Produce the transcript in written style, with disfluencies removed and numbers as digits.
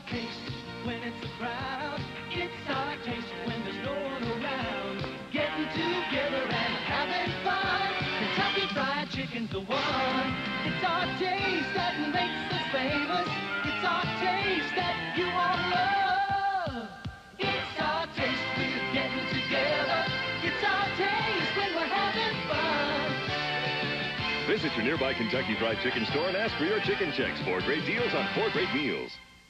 taste when it's a crowd. It's our taste when there's no one around. Getting together and having fun. Kentucky Fried Chicken's the one. It's our taste that makes us famous. It's our taste that you all love. It's our taste we're getting together. It's our taste when we're having fun. Visit your nearby Kentucky Fried Chicken store and ask for your chicken checks for great deals on 4 great meals.